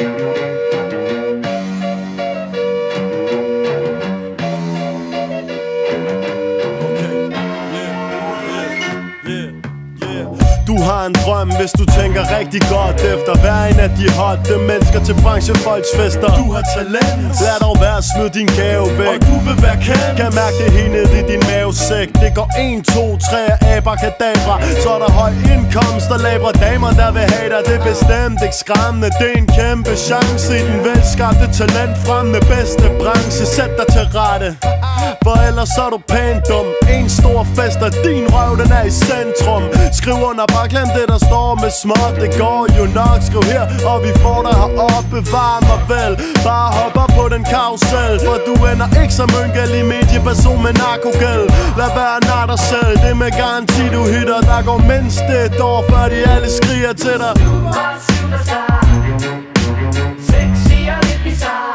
Du har en drøm, hvis du tænker rigtig godt efter. Hver en af de hotte mennesker til branchefolksfester. Du har talent, lad dog være at smide din gave væk. Og du vil være kendt, kan mærke det helt ned i din mavesæk. Det går 1, 2, 3 abracadabra. Så er der høj indkomst og labre damer, der vil have dig. Det er bestemt ikke skræmmende, det er en kæmpe chance i den velskabte talentfremmende bedste branche. Sæt dig til rette, for ellers er du pænt dum. En stor fest og din røv, den er i centrum. Skriv under, bare glem det der står med småt. Det går jo nok, skriv her, og vi får dig heroppe. Bevar mig vel, bare hop op på den karusel. For du ender ikke som en gældig medieperson med narkogæld. Lad være nar dig selv, det med garanti du hitter. Der går mindst et år, før de alle skriger til dig. Du var superstar, sexy og lidt bizarre.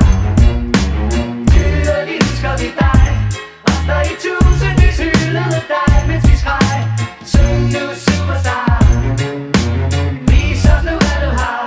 Tydeligt husker vi dig, os der i tusindvis hyldede dig, mens vi skreg. Syng nu superstar, vis os nu hvad du har.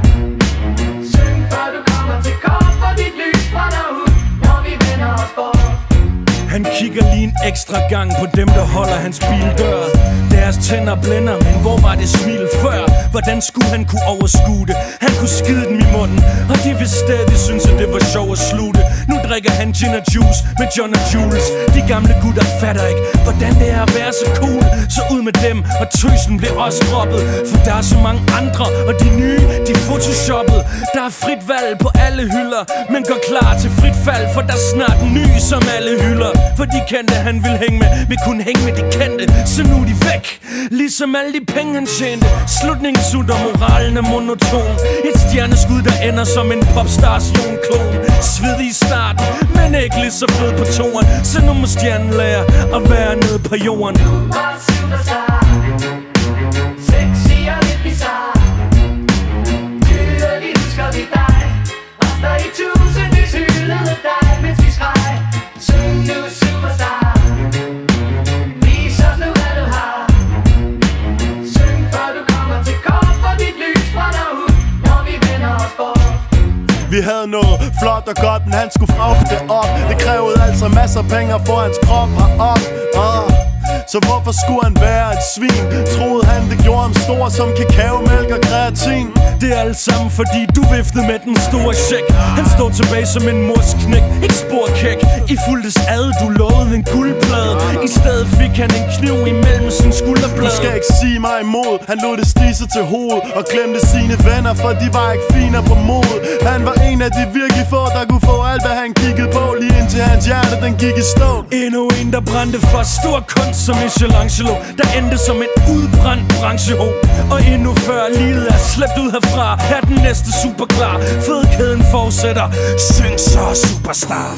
Syng før du kommer til kort, for dit lys brænder ud, når vi vender os bort. Han kigger lige en ekstra gang på dem, der holder hans bildør. Deres tænder blænder, men hvor var det smil før? Hvordan skulle han kunne overskue det? Han kunne skide dem i munden, og de vil stadig synes, at det var sjovt at slutte. Nu drikker han gin og juice med John og Jules. De gamle gutter fatter ikke, hvordan det er at være så cool. Så ud med dem, og tøsen blev også droppet. For der er så mange andre, og de nye, de er photoshoppet. Der er frit valg på alle hylder, men går klar til frit fald, for der er snart en ny, som alle hylder. For de kendte, han ville hænge med, vil kunne hænge med de kendte. Så nu er de væk, ligesom alle de penge han tjente. Slutningen sutter, moralen er monoton. Et stjerneskud, der ender som en popstars Jon-klon. Svedig i starten, men ikke lige så fed på toren. Så nu må stjernen lære at være nede på jorden. Du var superstar, sexy og lidt bizarre. Tydeligt husker vi dig, os der i tusindvis hyldede dig, mens vi skreg. Syng nu superstar, vis os nu hvad du har. Syng før du kommer til kort, for dit lys brænder ud, når vi vender os bort. Vi havde noget flot og godt, men han skulle fragte det op. Det krævede altså masser af penge for hans krop herop. Så hvorfor skulle han være et svin? Troede han det gjorde ham stor som kakaomælk og kreatin? Det er alt sammen fordi du viftede med den store check. Han står tilbage som en morsknæk, ikke spor kæk. I fuldtes ad, du lovede en guldplade. I stedet fik han en kniv imellem sin skulderblad. Du skal ikke sige mig imod. Han lod det stisse til hovedet og glemte sine venner, for de var ikke fine på mod. Han var en af de virkelig få, der kunne få alt hvad han kiggede på, lige indtil hans hjerte den gik i stå. Endnu en der brændte for stor kunst som Michelangelo, der endte som et udbrændt brancheho. Og endnu før livet er slæbt ud herfra, er den næste superklar. Fedkæden fortsætter, syng så superstar.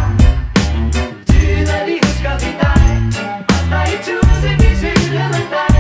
Husker vi dig, os der i tusindvis hyldede dig.